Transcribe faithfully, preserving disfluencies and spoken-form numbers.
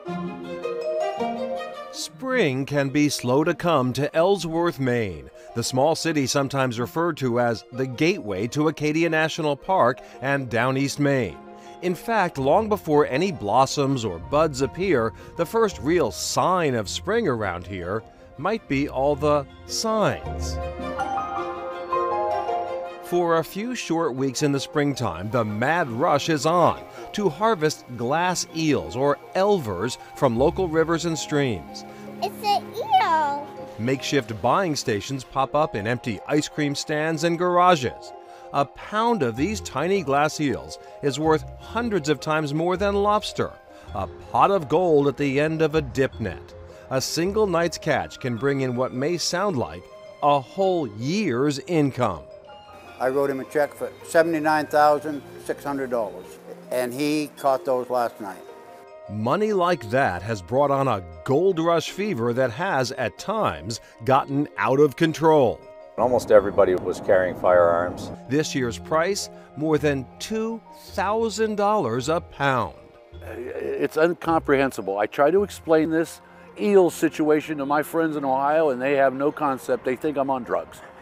Spring can be slow to come to Ellsworth, Maine, the small city sometimes referred to as the gateway to Acadia National Park and down East Maine. In fact, long before any blossoms or buds appear, the first real sign of spring around here might be all the signs. For a few short weeks in the springtime, the mad rush is on to harvest glass eels, or elvers, from local rivers and streams. It's an eel! Makeshift buying stations pop up in empty ice cream stands and garages. A pound of these tiny glass eels is worth hundreds of times more than lobster, a pot of gold at the end of a dip net. A single night's catch can bring in what may sound like a whole year's income. I wrote him a check for seventy-nine thousand six hundred dollars, and he caught those last night. Money like that has brought on a gold rush fever that has, at times, gotten out of control. Almost everybody was carrying firearms. This year's price, more than two thousand dollars a pound. It's incomprehensible. I try to explain this eel situation to my friends in Ohio, and they have no concept. They think I'm on drugs.